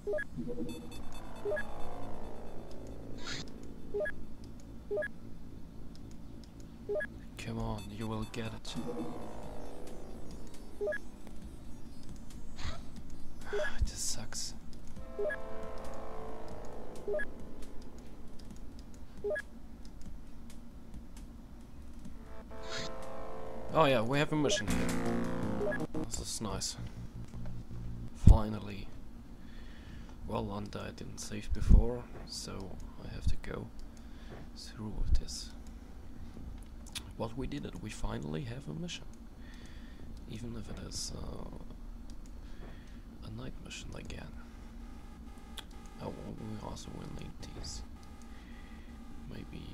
Come on, you will get it. This sucks. Oh yeah, we have a mission here. This is nice. Finally. Well, and I didn't save before, so I have to go through with this. But we did it. We finally have a mission. Even if it is a night mission again. Oh, well, we also will need these. Maybe.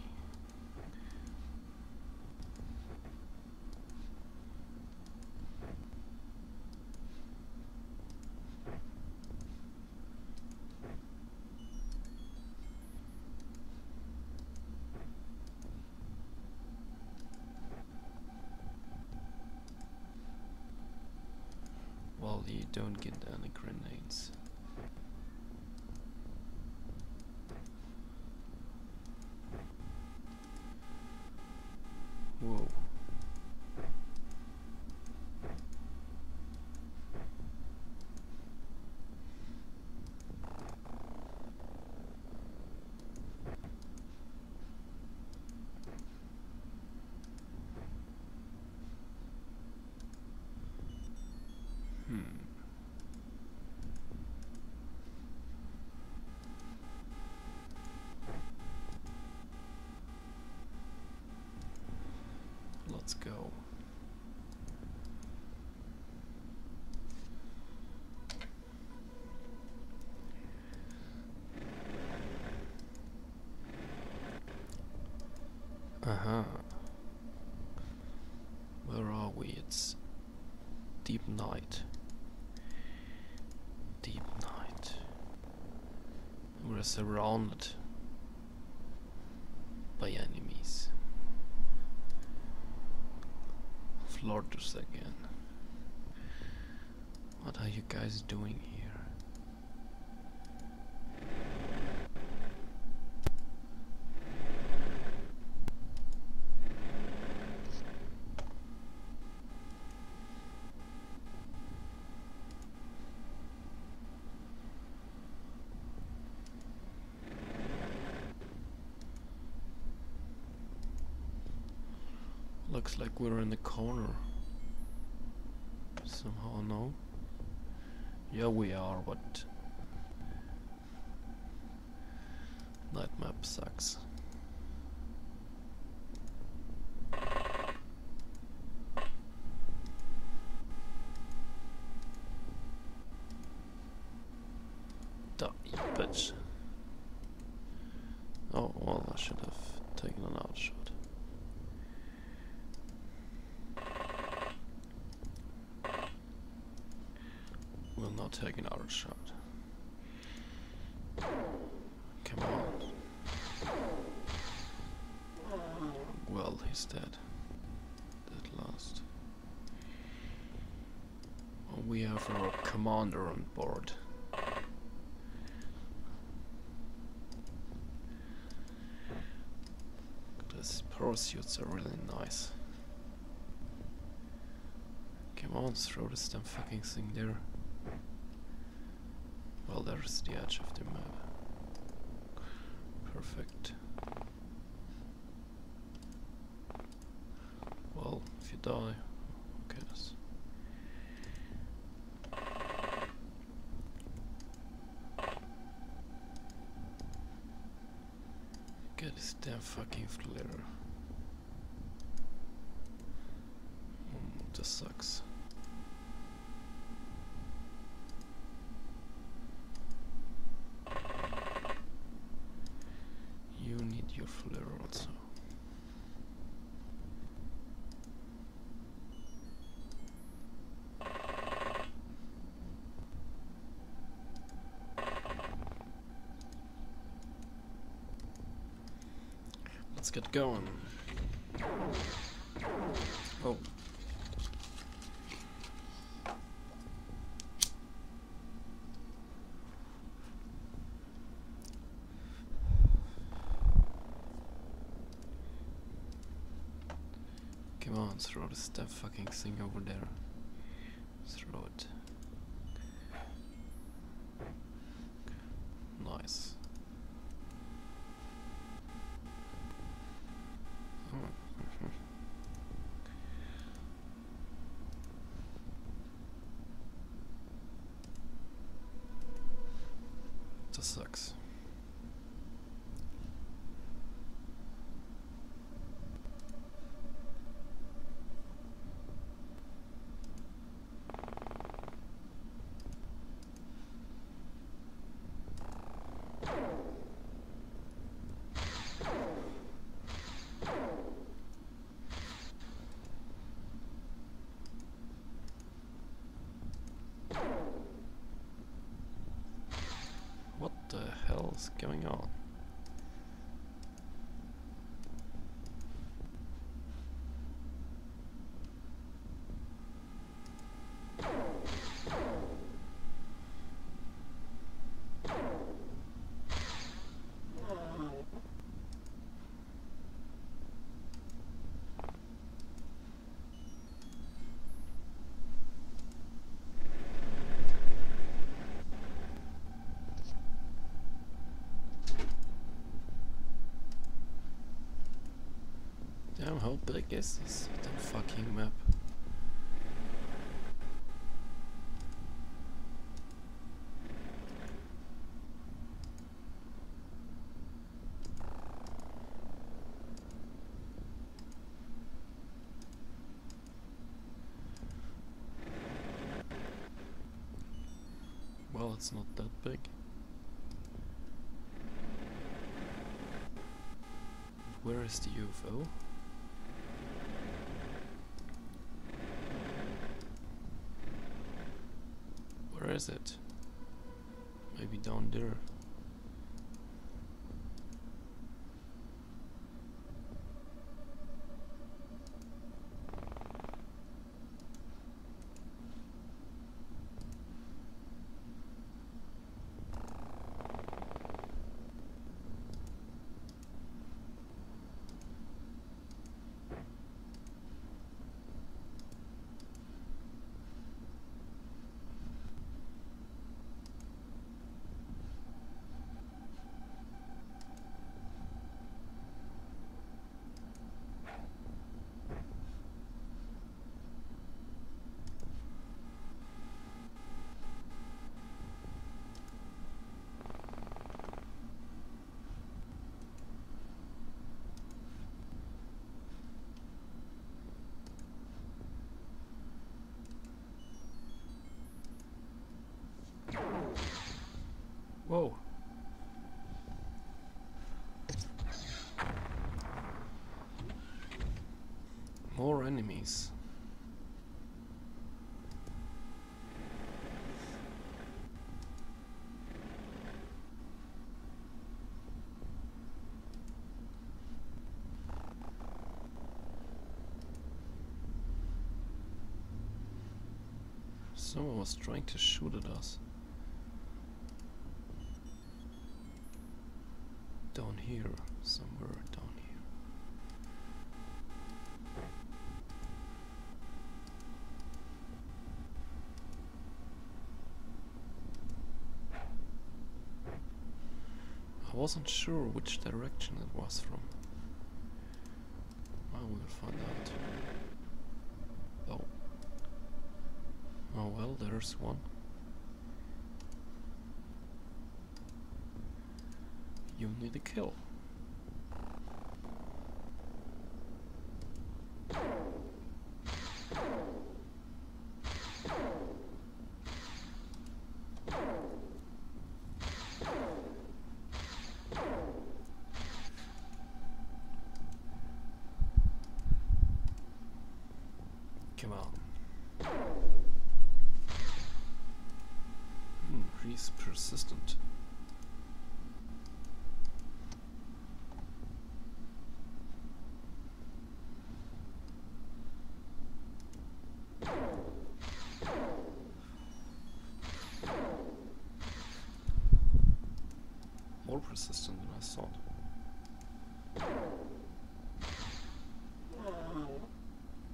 Well, you don't get any grenades. Whoa. Let's go. Where are we? It's deep night. Deep night. We're surrounded by enemies. Floaters again. What are you guys doing here? Looks like we're in the corner. Somehow, no? Yeah, we are, but that map sucks. Die, bitch. Oh, well, I should have taken an out shot. Will not take another shot. Come on. Well, he's dead. At last. Well, we have our commander on board. These parachutes are really nice. Come on, throw this damn fucking thing there. Well, there's the edge of the map. Perfect. Well, if you die, who cares? Get this damn fucking flare. This sucks. You need your flare also. Let's get going. Oh. Come on, throw this damn fucking thing over there. Throw it. Nice. That sucks. What the hell is going on? Damn, how big is this damn fucking map? Well, it's not that big. Where is the UFO? Where is it? Maybe down there. Whoa. More enemies. Someone was trying to shoot at us. Down here, somewhere down here. I wasn't sure which direction it was from. Well, we'll find out. Oh. Oh well, there's one. You need a kill. Come on. He's persistent. More persistent than I thought.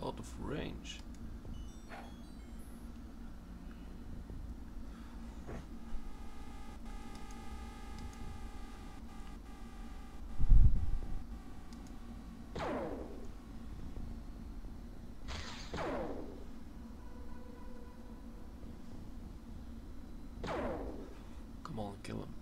lot of range. Come on, kill him.